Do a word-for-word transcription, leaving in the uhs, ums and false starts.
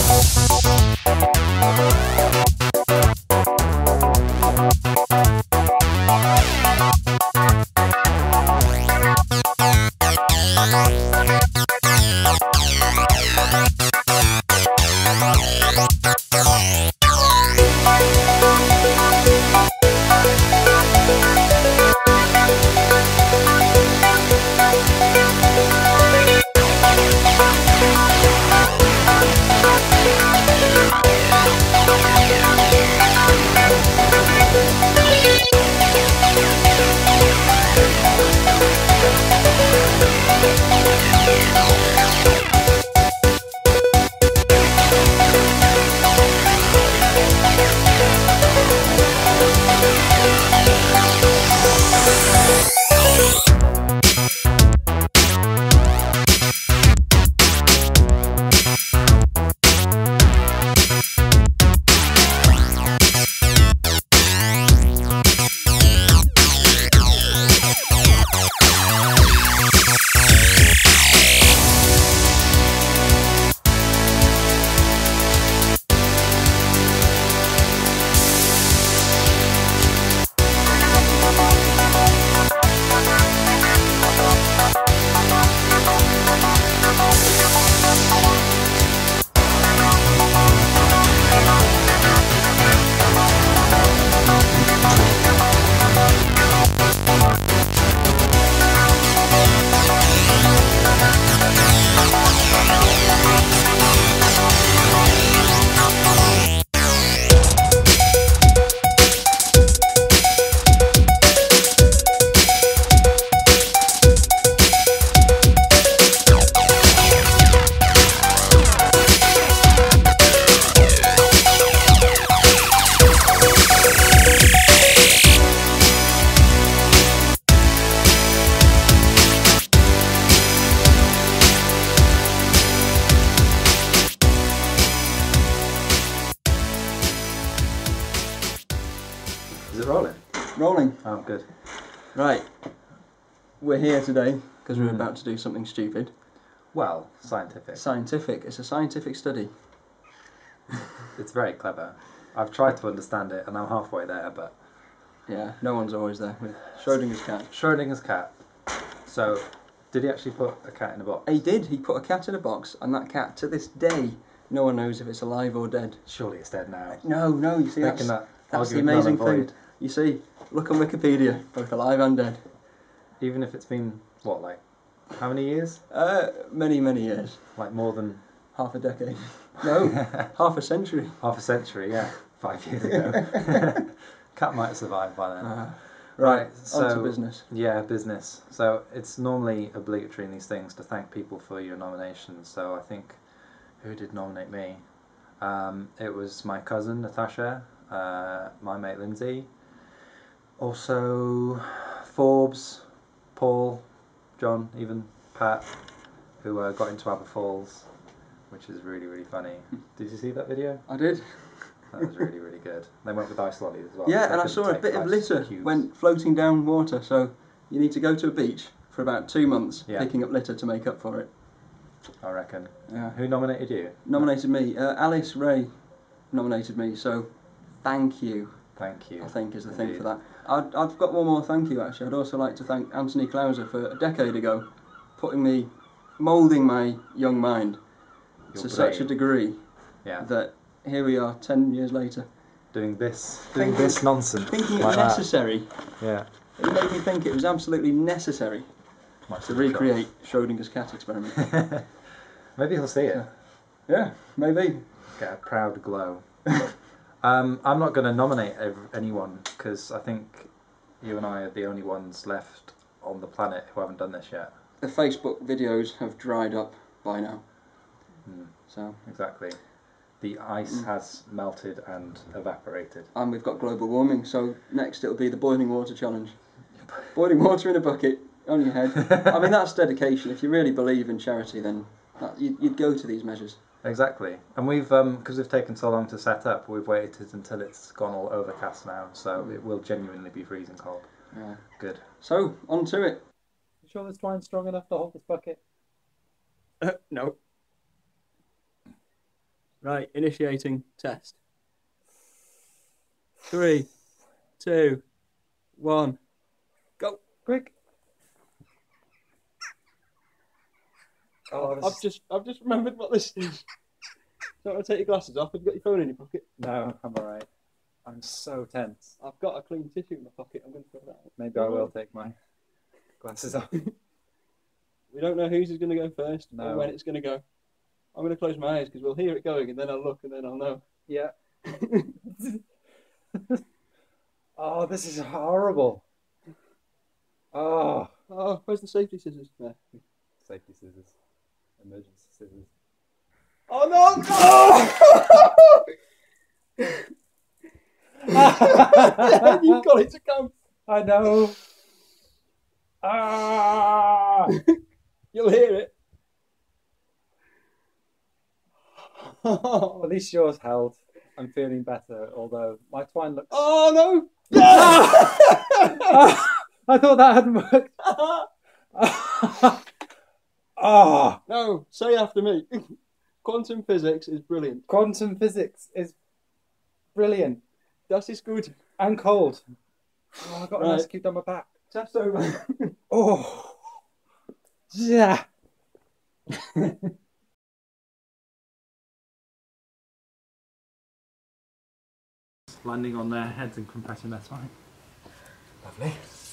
Is it rolling? Rolling. Oh, good. Right. We're here today because we're Mm. about to do something stupid. Well, scientific. Scientific. It's a scientific study. It's very clever. I've tried to understand it and I'm halfway there, but... Yeah, no one's always there with Schrödinger's cat. Schrödinger's cat. So, did he actually put a cat in a box? He did. He put a cat in a box, and that cat, to this day, no one knows if it's alive or dead. Surely it's dead now. No, no, you see, that's, Making that that's the argument null amazing and void. thing. You see, look on Wikipedia, both alive and dead. Even if it's been, what, like, how many years? Uh, many, many years. Like more than... Half a decade. No, half a century. Half a century, yeah. Five years ago. Cat might have survived by then. Uh, right, Right, so... on to business. Yeah, business. So, it's normally obligatory in these things to thank people for your nominations. So, I think... Who did nominate me? Um, it was my cousin, Natasha, uh, my mate, Lindsay. Also, Forbes, Paul, John, even Pat, who uh, got into Aber Falls, which is really, really funny. Did you see that video? I did. That was really, really good. They went with ice lollies as well. Yeah, They and I couldn't saw a take bit of ice litter cubes. went floating down water, so you need to go to a beach for about two months Yeah. picking up litter to make up for it. I reckon. Yeah. Who nominated you? Nominated me. Uh, Alice Ray nominated me, so thank you, Thank you. I think is the thing Indeed. for that. I'd, I've got one more thank you actually. I'd also like to thank Anthony Clouser for a decade ago putting me, moulding my young mind Your to such a brain. degree Yeah. that here we are ten years later. Doing this, doing Thinking- this nonsense. Thinking like it necessary. That. It made me think it was absolutely necessary Yeah. Much to of a recreate Schrödinger's cat experiment. choice. Maybe he'll see it. Yeah, maybe. Get a proud glow. um, I'm not going to nominate ev anyone because I think you and I are the only ones left on the planet who haven't done this yet. The Facebook videos have dried up by now. Mm, So, exactly. The ice Mm. has melted and evaporated. and we've got global warming, so next it'll be the boiling water challenge. Boiling water in a bucket on your head. I mean, that's dedication. If you really believe in charity, then that, you'd, you'd go to these measures. Exactly. And we've, um, because we've taken so long to set up, we've waited until it's gone all overcast now, so it will genuinely be freezing cold. Yeah. Good. So, on to it. You sure this twine's strong enough to hold this bucket? Uh, no. Right, initiating test. Three, two, one, go. Quick. Oh, this I've is... just I've just remembered what this is. Don't want to take your glasses off. Have you got your phone in your pocket? No, I'm alright. I'm so tense. I've got a clean tissue in my pocket. I'm going to throw that out. Maybe I will take my glasses off. We don't know whose is going to go first No. or when it's going to go. I'm going to close my eyes because we'll hear it going and then I'll look and then I'll know. Yeah. Oh, this is horrible. Oh. Oh, where's the safety scissors? There. Safety scissors. Emergency scissors. Oh no! Oh! You've got it to come. I know. Ah! You'll hear it. Well, at least yours held. I'm feeling better, although my twine looks... Oh no! Yeah! I thought that hadn't worked. Ah! No, say after me. Quantum physics is brilliant. Quantum physics is brilliant. Das ist gut. And cold. Oh, I got Right. an ice cube down my back. Test over. Oh. Yeah. Landing on their heads and compressing their spine. Lovely.